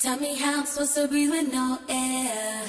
Tell me how I'm supposed to breathe with no air.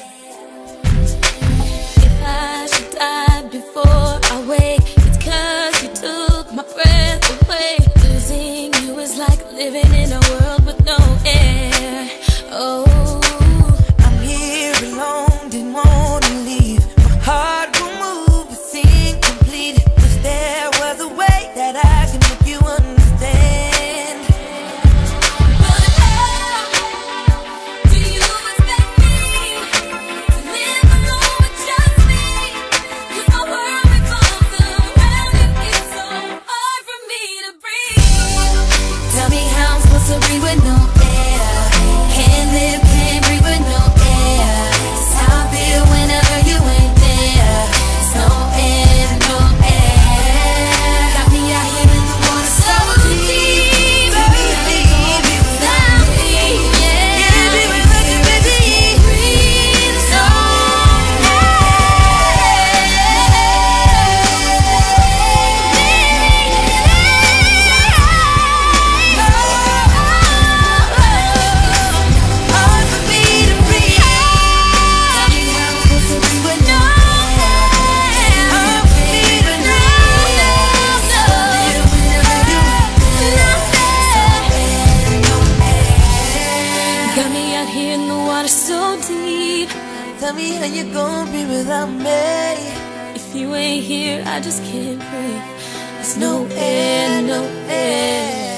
If I should die before I wake, it's 'cause you took my breath away. Losing you is like living in a world with no air. Oh, I'm here alone, didn't want to leave. My heart will move, it's incomplete. Wish there was a way that I can make you understand. but how do you expect me to live alone with just me? 'Cause my world revolves around you, it's so hard for me to breathe. Tell me how I'm supposed to breathe with no air. Can't live, can't breathe with no air. It's how I feel whenever you ain't there. There's no air, no air. Got me out here in the water so deep. Baby, without me, yeah. Breathe, no Hard for me to breathe. Tell me how I'm supposed to breathe with no air. Hard for me to Got me out here in the water so deep. Tell me how you gonna be without me. If you ain't here, I just can't breathe. There's no air, no air.